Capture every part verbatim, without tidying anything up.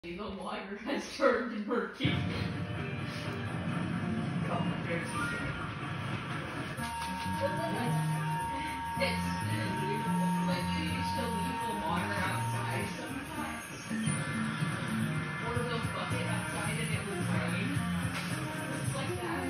The water has turned murky. Oh, there's It's like you used to leave the water outside sometimes. Or the bucket outside and it would rain. It's like that.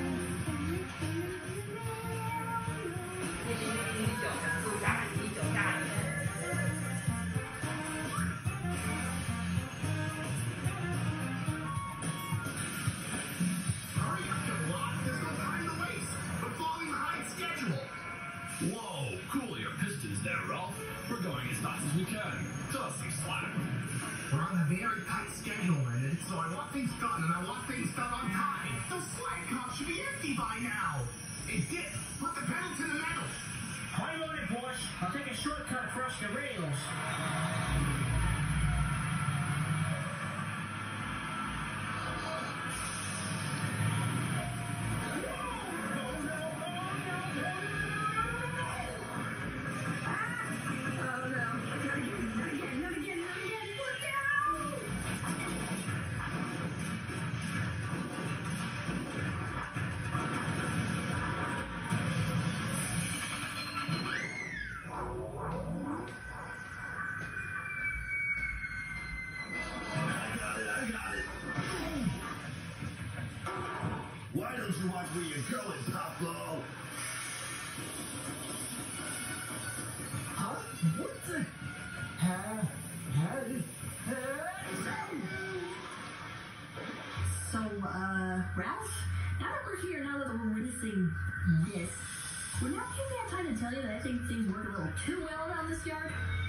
Whoa, cool your pistons there, Ralph. We're going as fast as we can. Throw some slack. We're on a very tight schedule, Lennon, so I want things done, and I want things done on time. The slack cup should be empty by now. It did. Put the pedal to the metal. I'm on it, boss. I'll take a shortcut across the rails. Why don't you watch where you're going, Pablo? Huh? What the? Huh? So, uh, Ralph, now that we're here, now that we're witnessing this, would now give me a time to tell you that I think things work a little too well around this yard?